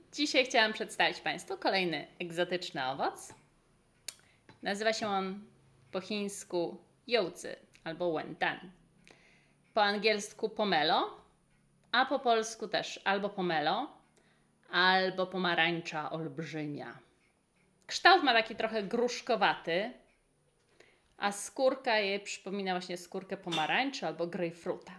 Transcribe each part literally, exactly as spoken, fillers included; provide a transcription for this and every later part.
Dzisiaj chciałam przedstawić Państwu kolejny egzotyczny owoc. Nazywa się on po chińsku jołcy albo wentan. Po angielsku pomelo, a po polsku też albo pomelo, albo pomarańcza olbrzymia. Kształt ma taki trochę gruszkowaty, a skórka jej przypomina właśnie skórkę pomarańczy albo grejpfruta.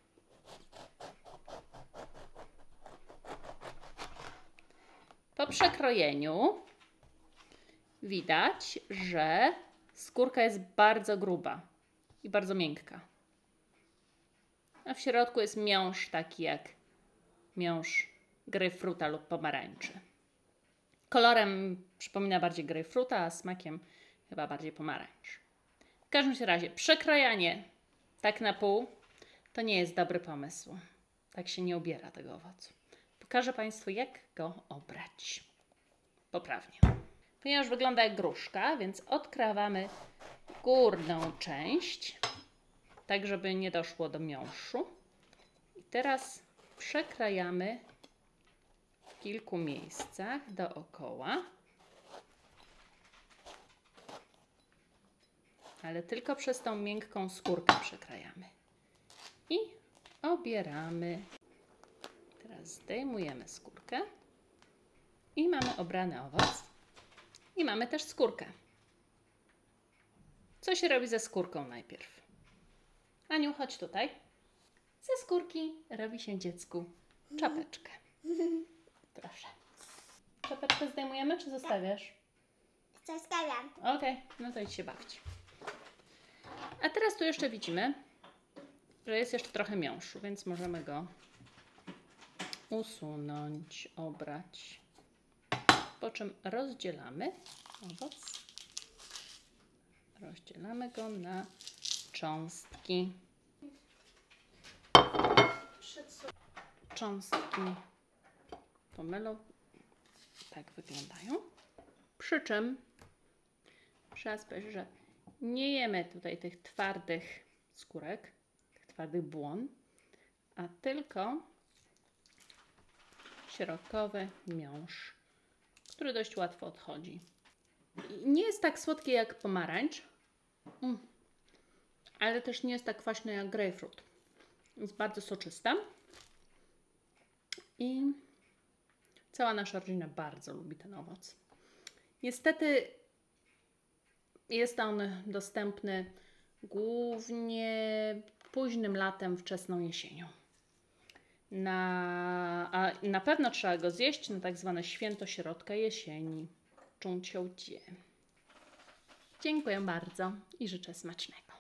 Po przekrojeniu widać, że skórka jest bardzo gruba i bardzo miękka. A w środku jest miąższ taki jak miąższ grejpfruta lub pomarańczy. Kolorem przypomina bardziej grejpfruta, a smakiem chyba bardziej pomarańcz. W każdym razie przekrajanie tak na pół to nie jest dobry pomysł. Tak się nie ubiera tego owocu. Pokażę Państwu, jak go obrać poprawnie. Ponieważ wygląda jak gruszka, więc odkrawamy górną część, tak żeby nie doszło do miąższu. I teraz przekrajamy w kilku miejscach dookoła, ale tylko przez tą miękką skórkę przekrajamy. I obieramy. Teraz zdejmujemy skórkę i mamy obrany owoc. I mamy też skórkę. Co się robi ze skórką najpierw? Aniu, chodź tutaj. Ze skórki robi się dziecku czapeczkę. Proszę. Czapeczkę zdejmujemy, czy zostawiasz? Zostawiam. Okej, okay, no to idź się bawić. A teraz tu jeszcze widzimy, że jest jeszcze trochę miąższu, więc możemy go usunąć, obrać. Po czym rozdzielamy owoc. Rozdzielamy go na cząstki. Cząstki pomelo tak wyglądają. Przy czym trzeba spojrzeć, że nie jemy tutaj tych twardych skórek, tych twardych błon, a tylko środkowy miąższ, który dość łatwo odchodzi. I nie jest tak słodki jak pomarańcz, mm, ale też nie jest tak kwaśny jak grejpfrut. Jest bardzo soczysta i cała nasza rodzina bardzo lubi ten owoc. Niestety jest on dostępny głównie późnym latem, wczesną jesienią. Na, a na pewno trzeba go zjeść na tak zwane święto środka jesieni. Czunqiujie. Dziękuję bardzo i życzę smacznego.